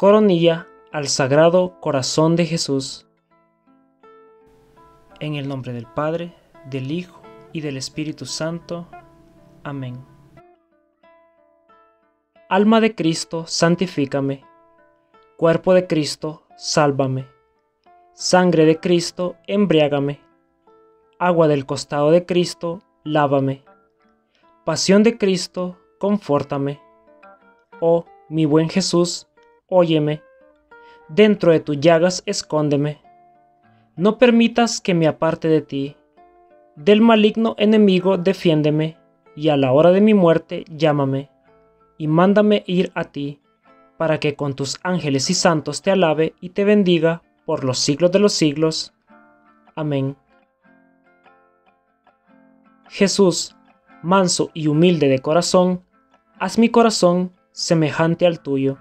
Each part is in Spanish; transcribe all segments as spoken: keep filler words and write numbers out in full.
coronilla al Sagrado Corazón de Jesús. En el nombre del Padre, del Hijo y del Espíritu Santo. Amén. Alma de Cristo, santifícame. Cuerpo de Cristo, sálvame. Sangre de Cristo, embriágame. Agua del costado de Cristo, lávame. Pasión de Cristo, confórtame. Oh, mi buen Jesús, óyeme. Dentro de tus llagas escóndeme. No permitas que me aparte de ti. Del maligno enemigo defiéndeme, y a la hora de mi muerte llámame, y mándame ir a ti, para que con tus ángeles y santos te alabe y te bendiga por los siglos de los siglos. Amén. Jesús, manso y humilde de corazón, haz mi corazón semejante al tuyo.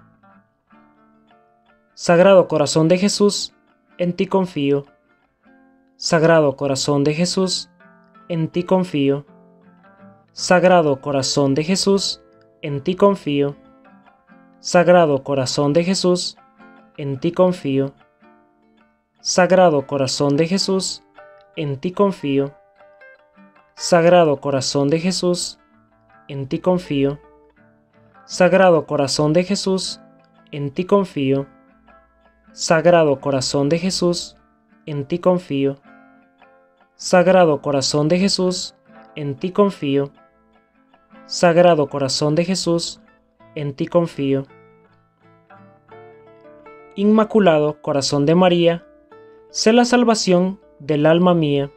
Sagrado corazón de Jesús, en ti confío. Sagrado corazón de Jesús, en ti confío. Sagrado corazón de Jesús, en ti confío. Sagrado corazón de Jesús, en ti confío. Sagrado corazón de Jesús, en ti confío. Sagrado corazón de Jesús, en ti confío. Sagrado corazón de Jesús, en ti confío. Sagrado corazón de Jesús, en ti confío. Sagrado corazón de Jesús, en ti confío. Sagrado corazón de Jesús, en ti confío. Inmaculado corazón de María, sé la salvación del alma mía.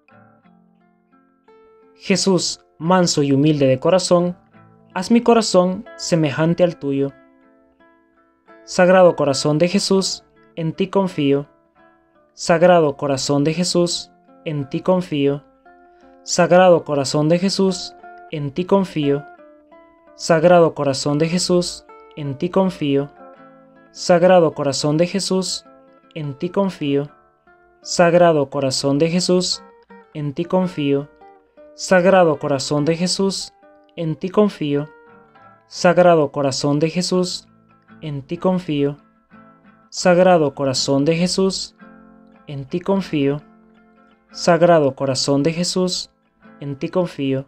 Jesús, manso y humilde de corazón, haz mi corazón semejante al tuyo. Sagrado corazón de Jesús, en ti confío. Sagrado corazón de Jesús, en ti confío. Sagrado corazón de Jesús, en ti confío. Sagrado corazón de Jesús, en ti confío. Sagrado corazón de Jesús, en ti confío. Sagrado corazón de Jesús, en ti confío. Sagrado corazón de Jesús, en ti confío. Sagrado corazón de Jesús, en ti confío. Sagrado corazón de Jesús, en ti confío. Sagrado corazón de Jesús, en ti confío.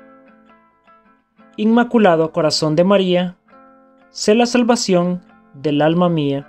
Inmaculado corazón de María, sé la salvación del alma mía.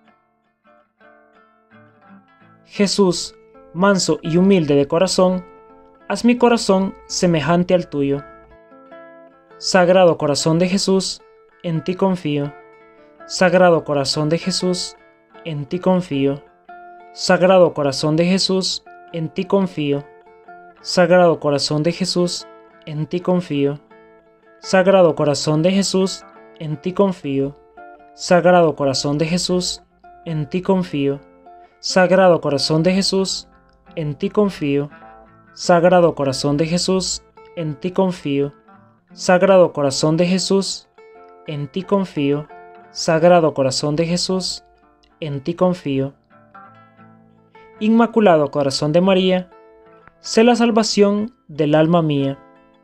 Jesús, manso y humilde de corazón, haz mi corazón semejante al tuyo. Sagrado corazón de Jesús, en ti confío. Sagrado corazón de Jesús, en ti confío. Sagrado corazón de Jesús, en ti confío. Sagrado corazón de Jesús, en ti confío. Sagrado corazón de Jesús, en ti confío. Sagrado corazón de Jesús, en ti confío. Sagrado corazón de Jesús, en ti confío. Sagrado corazón de Jesús, en ti confío. Sagrado corazón de Jesús, en ti confío. Sagrado corazón de Jesús, en ti confío. Inmaculado corazón de María, sé la salvación del alma mía.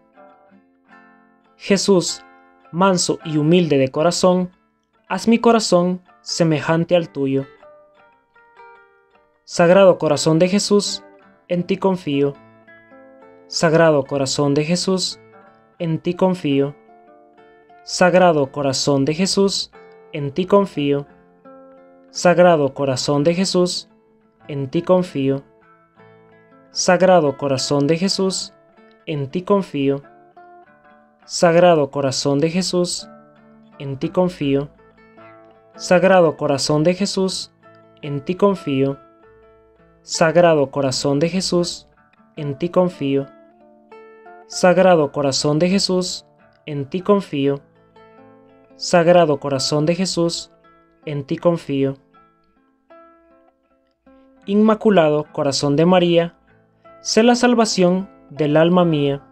Jesús, manso y humilde de corazón, haz mi corazón semejante al tuyo. Sagrado corazón de Jesús, en ti confío. Sagrado corazón de Jesús, en ti confío. Sagrado corazón de Jesús, en ti confío. Sagrado corazón de Jesús, en ti confío. Sagrado corazón de Jesús, en ti confío. Sagrado corazón de Jesús, en ti confío. Sagrado corazón de Jesús, en ti confío. Sagrado corazón de Jesús, en ti confío. Sagrado corazón de Jesús, en ti confío. Sagrado corazón de Jesús, en ti confío. Inmaculado corazón de María, sé la salvación del alma mía.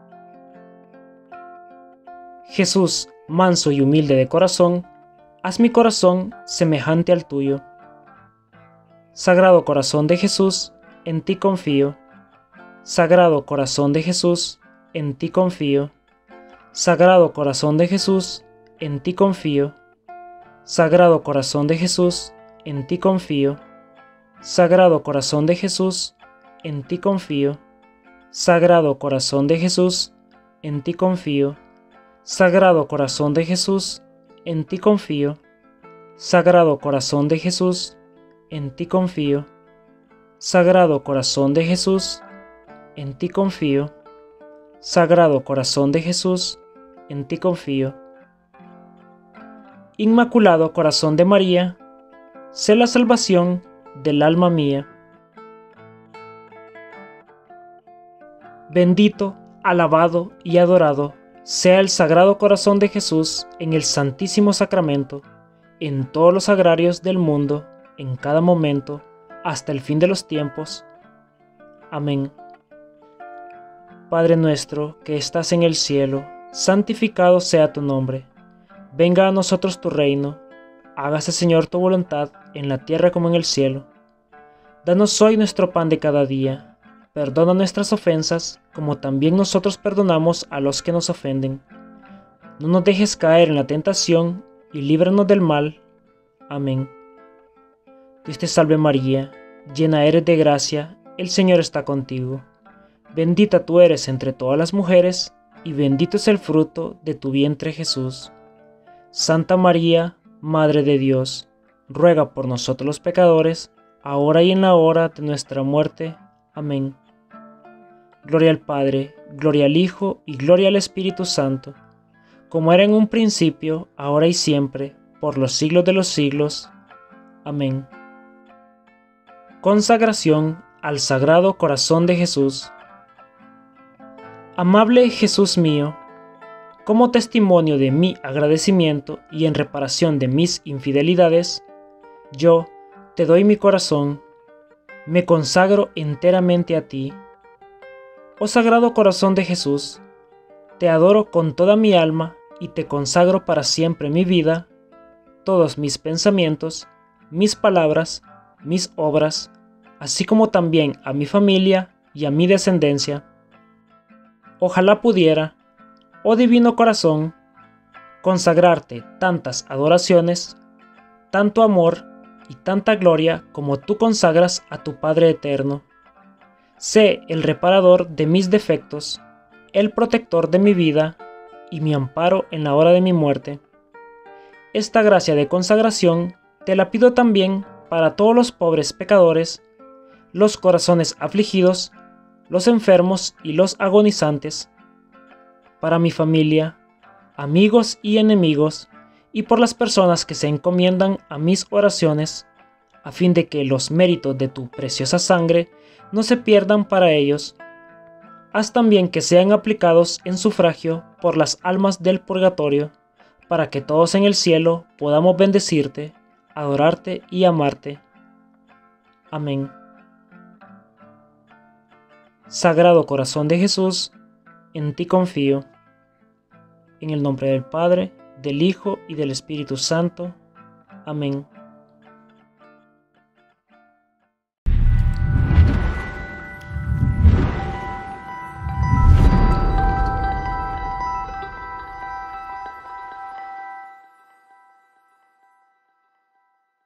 Jesús, manso y humilde de corazón, haz mi corazón semejante al tuyo. Sagrado corazón de Jesús, en ti confío. Sagrado corazón de Jesús, en ti confío. Sagrado corazón de Jesús, en ti confío. Sagrado Corazón de Jesús, en ti confío. Sagrado Corazón de Jesús, en ti confío. Sagrado Corazón de Jesús, en ti confío. Sagrado Corazón de Jesús, en ti confío. Sagrado Corazón de Jesús, en ti confío. Sagrado Corazón de Jesús, en ti confío. Sagrado Corazón de Jesús, en ti confío. Inmaculado Corazón de María, sé la salvación del alma mía. Bendito, alabado y adorado sea el Sagrado Corazón de Jesús en el Santísimo Sacramento, en todos los sagrarios del mundo, en cada momento, hasta el fin de los tiempos. Amén. Padre nuestro que estás en el cielo, santificado sea tu nombre. Venga a nosotros tu reino. Hágase, Señor, tu voluntad, en la tierra como en el cielo. Danos hoy nuestro pan de cada día. Perdona nuestras ofensas, como también nosotros perdonamos a los que nos ofenden. No nos dejes caer en la tentación, y líbranos del mal. Amén. Dios te salve María, llena eres de gracia, el Señor está contigo. Bendita tú eres entre todas las mujeres, y bendito es el fruto de tu vientre Jesús. Santa María, Madre de Dios, ruega por nosotros los pecadores, ahora y en la hora de nuestra muerte. Amén. Gloria al Padre, gloria al Hijo y gloria al Espíritu Santo, como era en un principio, ahora y siempre, por los siglos de los siglos. Amén. Consagración al Sagrado Corazón de Jesús. Amable Jesús mío, como testimonio de mi agradecimiento y en reparación de mis infidelidades, yo te doy mi corazón, me consagro enteramente a ti. Oh Sagrado Corazón de Jesús, te adoro con toda mi alma y te consagro para siempre mi vida, todos mis pensamientos, mis palabras, mis obras, así como también a mi familia y a mi descendencia. Ojalá pudiera, oh Divino Corazón, consagrarte tantas adoraciones, tanto amor y tanta gloria como tú consagras a tu Padre Eterno. Sé el reparador de mis defectos, el protector de mi vida y mi amparo en la hora de mi muerte. Esta gracia de consagración te la pido también para todos los pobres pecadores, los corazones afligidos, los enfermos y los agonizantes, para mi familia, amigos y enemigos, y por las personas que se encomiendan a mis oraciones, a fin de que los méritos de tu preciosa sangre no se pierdan para ellos. Haz también que sean aplicados en sufragio por las almas del purgatorio, para que todos en el cielo podamos bendecirte, adorarte y amarte. Amén. Sagrado Corazón de Jesús, en ti confío. En el nombre del Padre, del Hijo y del Espíritu Santo. Amén.